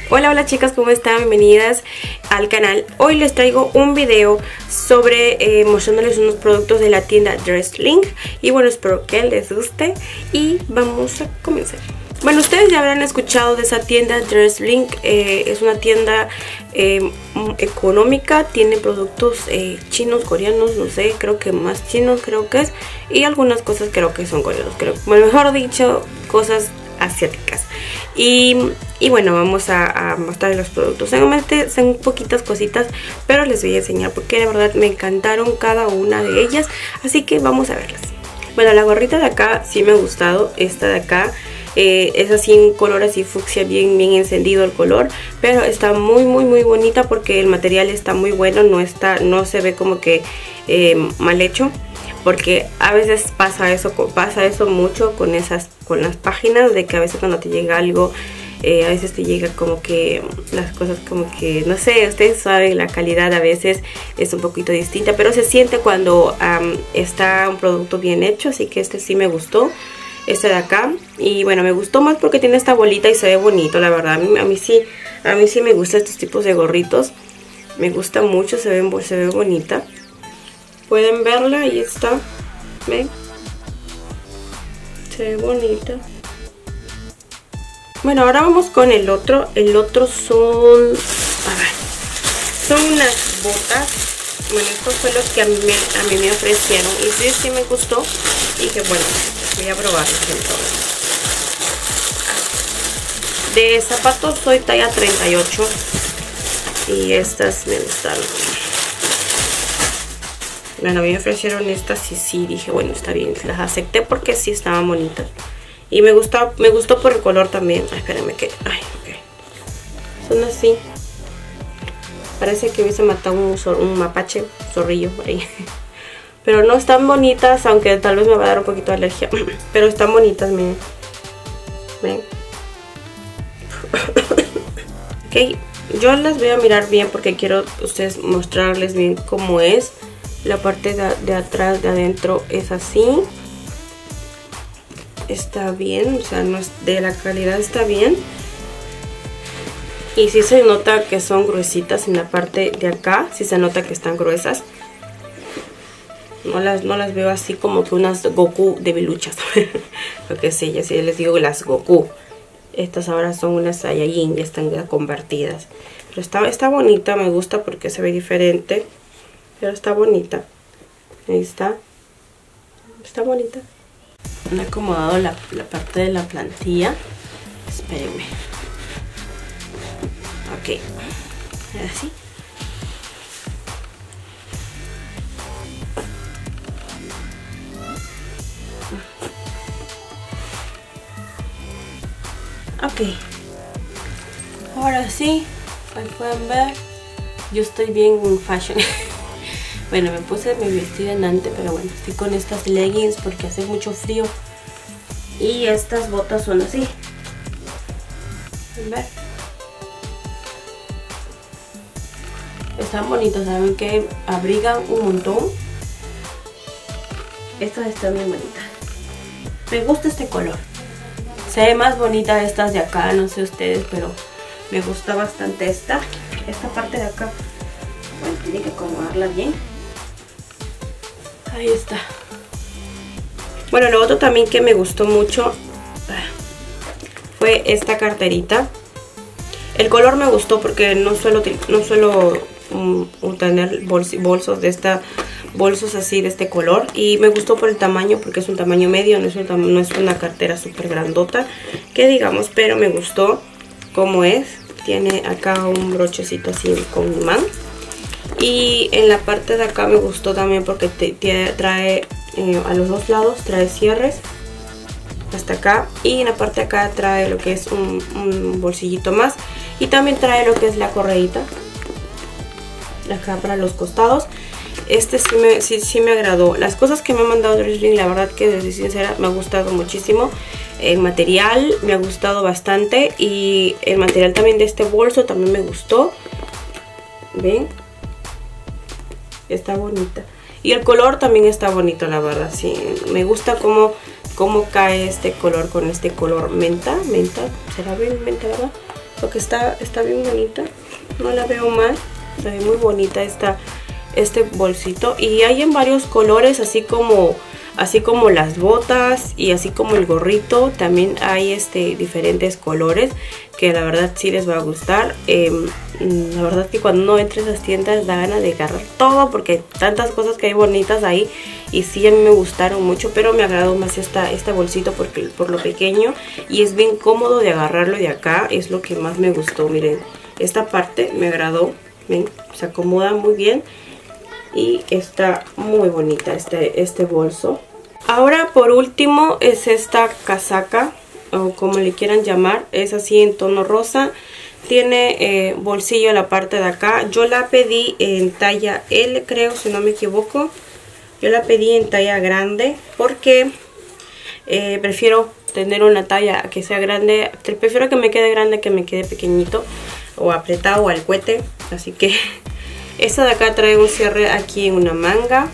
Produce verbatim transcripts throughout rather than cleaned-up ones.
Hola, hola chicas, ¿cómo están? Bienvenidas al canal. Hoy les traigo un video sobre eh, mostrándoles unos productos de la tienda Dresslink. Y bueno, espero que les guste y vamos a comenzar. Bueno, ustedes ya habrán escuchado de esa tienda Dresslink. eh, Es una tienda eh, económica, tiene productos eh, chinos, coreanos, no sé, creo que más chinos creo que es. Y algunas cosas creo que son coreanos, creo, bueno, mejor dicho, cosas asiáticas. Y, y bueno, vamos a, a mostrar los productos. Seguramente son poquitas cositas, pero les voy a enseñar porque la verdad me encantaron cada una de ellas. Así que vamos a verlas. Bueno, la gorrita de acá sí me ha gustado. Esta de acá eh, es así un color así fucsia, bien, bien encendido el color. Pero está muy, muy, muy bonita porque el material está muy bueno. No, está, no se ve como que eh, mal hecho. Porque a veces pasa eso, pasa eso mucho con esas, con las páginas, de que a veces cuando te llega algo, eh, a veces te llega como que las cosas como que, no sé, ustedes saben, la calidad a veces es un poquito distinta, pero se siente cuando um, está un producto bien hecho. Así que este sí me gustó, este de acá. Y bueno, me gustó más porque tiene esta bolita y se ve bonito, la verdad. A mí, a mí sí, a mí sí me gustan estos tipos de gorritos, me gusta mucho, se ve, se ve bonita. Pueden verla, ahí está, ¿ven? Se ve bonita. Bueno, ahora vamos con el otro. El otro son, a ver, son unas botas. Bueno, estos fue los que a mí me, a mí me ofrecieron. Y sí, sí me gustó. Y dije, bueno, voy a probarlos entonces. De zapatos soy talla treinta y ocho. Y estas me gustaron. Bueno, me ofrecieron estas y sí, dije, bueno, está bien, las acepté porque sí estaban bonitas. Y me gustó, me gustó por el color también. Ay, espérenme que, ay, ok. Son así. Parece que hubiese matado un, un mapache, un zorrillo por ahí. Pero no están bonitas, aunque tal vez me va a dar un poquito de alergia. Pero están bonitas, miren. Ven. Ok, yo las voy a mirar bien porque quiero a ustedes mostrarles bien cómo es. La parte de, de atrás, de adentro es así. Está bien, o sea, no es de la calidad, está bien. Y sí se nota que son gruesitas en la parte de acá. Sí se nota que están gruesas. No las, no las veo así como que unas Goku de biluchas. Porque sí, ya sí les digo las Goku. Estas ahora son unas Saiyajin, ya están ya convertidas. Pero está, está bonita, me gusta porque se ve diferente. Pero está bonita. Ahí está. Está bonita. Me he acomodado la, la parte de la plantilla. Espérenme. Ok. Así. Ok. Ahora sí. Ahí pueden ver. Yo estoy bien en fashion. Bueno, me puse mi vestido en ante, pero bueno, estoy con estas leggings porque hace mucho frío. Y estas botas son así. ¿Ven? Están bonitas, saben que abrigan un montón. Estas están bien bonitas. Me gusta este color. Se ve más bonita estas de acá, no sé ustedes, pero me gusta bastante esta. Esta parte de acá, bueno, tiene que acomodarla bien. Ahí está. Bueno, lo otro también que me gustó mucho fue esta carterita. El color me gustó porque no suelo, no suelo um, tener bols, bolsos de esta, bolsos así de este color. Y me gustó por el tamaño porque es un tamaño medio, no es, un, no es una cartera súper grandota, que digamos, pero me gustó cómo es. Tiene acá un brochecito así con imán. Y en la parte de acá me gustó también porque te, te trae eh, a los dos lados, trae cierres hasta acá. Y en la parte de acá trae lo que es un, un bolsillito más. Y también trae lo que es la correíta acá para los costados. Este sí me, sí, sí me agradó. Las cosas que me ha mandado Dresslink, la verdad que desde sincera me ha gustado muchísimo. El material me ha gustado bastante. Y el material también de este bolso también me gustó. ¿Ven? Está bonita. Y el color también está bonito, la verdad. Sí, me gusta cómo, cómo cae este color con este color menta. Menta, ¿será bien menta, verdad? Lo que está, está bien bonita. No la veo mal. Se ve muy bonita esta, este bolsito. Y hay en varios colores, así como, así como las botas y así como el gorrito. También hay este, diferentes colores que la verdad sí les va a gustar. Eh, la verdad que cuando uno entra a esas tiendas da ganas de agarrar todo porque hay tantas cosas que hay bonitas ahí. Y sí, a mí me gustaron mucho, pero me agradó más esta, este bolsito porque, por lo pequeño. Y es bien cómodo de agarrarlo de acá, es lo que más me gustó. Miren, esta parte me agradó. Ven, se acomoda muy bien y está muy bonita este, este bolso. Ahora por último es esta casaca, o como le quieran llamar, es así en tono rosa. Tiene eh, bolsillo a la parte de acá. Yo la pedí en talla L, creo, si no me equivoco. Yo la pedí en talla grande porque eh, prefiero tener una talla que sea grande. Prefiero que me quede grande que me quede pequeñito o apretado o al cuete. Así que esta de acá trae un cierre aquí en una manga.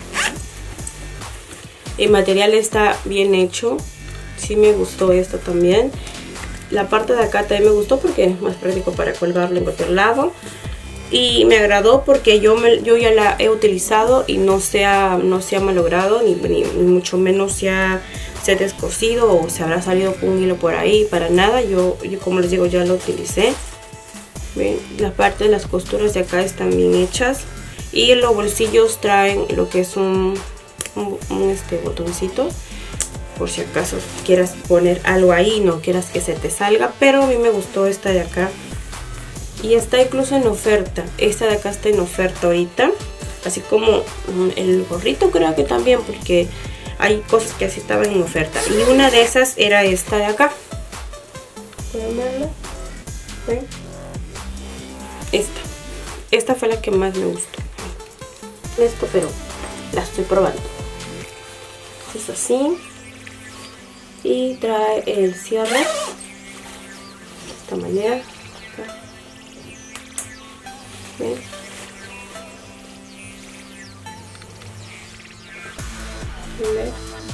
El material está bien hecho. Sí me gustó esto también. La parte de acá también me gustó porque es más práctico para colgarlo en cualquier lado. Y me agradó porque yo, me, yo ya la he utilizado y no se ha, no se ha malogrado, ni, ni, ni mucho menos se ha, se ha descosido o se habrá salido con un hilo por ahí, para nada. Yo, yo como les digo, ya lo utilicé. ¿Ven? La parte de las costuras de acá están bien hechas. Y los bolsillos traen lo que es un, un, un este botoncito. Por si acaso quieras poner algo ahí, no quieras que se te salga. Pero a mí me gustó esta de acá. Y está incluso en oferta. Esta de acá está en oferta ahorita. Así como el gorrito creo que también. Porque hay cosas que así estaban en oferta. Y una de esas era esta de acá. ¿Pueden verla? ¿Ven? Esta. Esta fue la que más me gustó. Esto, pero la estoy probando. Es así. Y trae el cierre. De esta manera. ¿Ven? ¿Ven?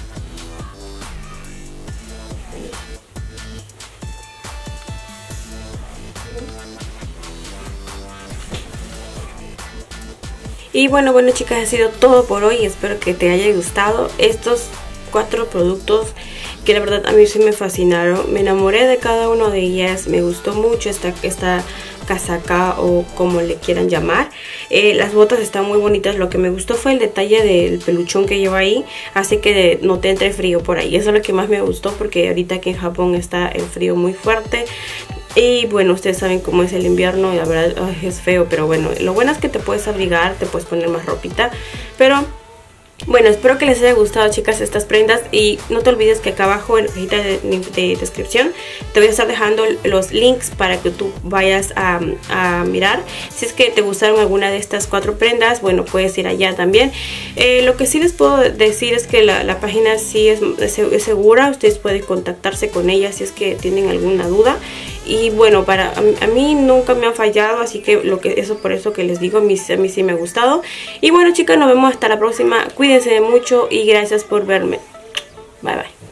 Y bueno, bueno chicas, ha sido todo por hoy. Espero que te haya gustado estos cuatro productos que la verdad a mí sí me fascinaron. Me enamoré de cada uno de ellas. Me gustó mucho esta, esta casaca o como le quieran llamar. Eh, las botas están muy bonitas. Lo que me gustó fue el detalle del peluchón que lleva ahí. Así que no te entre frío por ahí. Eso es lo que más me gustó porque ahorita aquí en Japón está el frío muy fuerte. Y bueno, ustedes saben cómo es el invierno y la verdad ay, es feo, pero bueno, lo bueno es que te puedes abrigar, te puedes poner más ropita. Pero bueno, espero que les haya gustado chicas estas prendas y no te olvides que acá abajo en la cajita de, de descripción te voy a estar dejando los links para que tú vayas a, a mirar. Si es que te gustaron alguna de estas cuatro prendas, bueno, puedes ir allá también. Eh, lo que sí les puedo decir es que la, la página sí es, es, es segura, ustedes pueden contactarse con ella si es que tienen alguna duda. Y bueno, para a, a mí nunca me han fallado, así que lo que eso por eso que les digo, a mí, a mí sí me ha gustado. Y bueno chicas, nos vemos hasta la próxima. Cuídense mucho y gracias por verme. Bye bye.